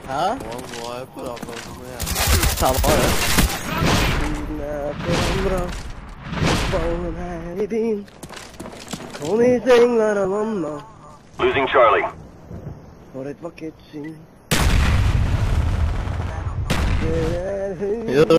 Ha? Vallahi bırakalım ya. Tamam. Losing Charlie. Yo.